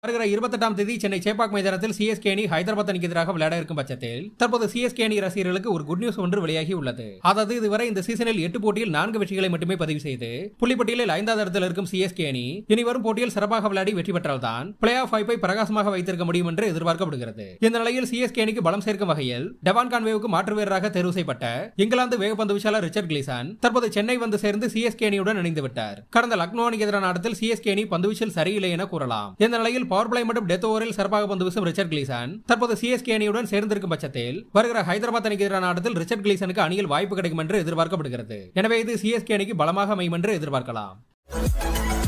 வருகிற 28ஆம் தேதி சென்னை சேப்பாக் மைதானத்தில் சிஎஸ்கே அணி ஹைதராபாத் அணிக்கு எதிராக விளையாட இருக்கும் பட்சத்தில் தற்போது சிஎஸ்கே அணி ரசிகர்களுக்கு ஒரு குட் நியூஸ் ஒன்று வெளியாகி உள்ளது. அதாவது இதுவரை இந்த சீசனில் 8 போட்டியில் 4 வெற்றிகளை மட்டுமே பதிவு செய்து புள்ளிப்பட்டியலில் 5வது இடத்தில் இருக்கும் சிஎஸ்கே அணி இனி வரும் போட்டியில் சிறப்பாக விளையாடி வெற்றி பெற்றால்தான் பிளே ஆஃப் வாய்ப்பை பிரகாசமாக வைத்திருக்க முடியும் என்று எதிர்பார்க்கப்படுகிறது. இந்த நிலையில் சிஎஸ்கே அணிக்கு பலம் சேர்க்கும் வகையில் டெவான் கான்வேவுக்கு மாற்று வீரராக தேர்வு செய்யப்பட்ட இங்கிலாந்து வேகப்பந்து வீச்சாளர் ரிச்சர்ட் கிளீசன் தற்போது சென்னை வந்து சேர்ந்து சிஎஸ்கே அணியுடன் இணைந்து விட்டார். கடந்த லக்னோ அணிக்கு எதிரான ஆட்டத்தில் சிஎஸ்கே அணி பந்துவீச்சில் சரியில்லை என கூறலாம். இந்த நிலையில் பவர் பிளே மற்றும் டெத் ஓவரில் சிறப்பாக பந்து வீசும் ரிச்சர்ட் கிளீசன் தற்போது சிஎஸ்கே அணியுடன் சேர்ந்திருக்கும் பட்சத்தில் வருகிற ஹைதராபாத் அணிக்கு எதிரான ஆட்டத்தில் ரிச்சர்ட் கிளீசனுக்கு அணியில் வாய்ப்பு கிடைக்கும் என்று எதிர்பார்க்கப்படுகிறது. எனவே இது சிஎஸ்கே அணிக்கு பலமாக அமையும் என்று எதிர்பார்க்கலாம்.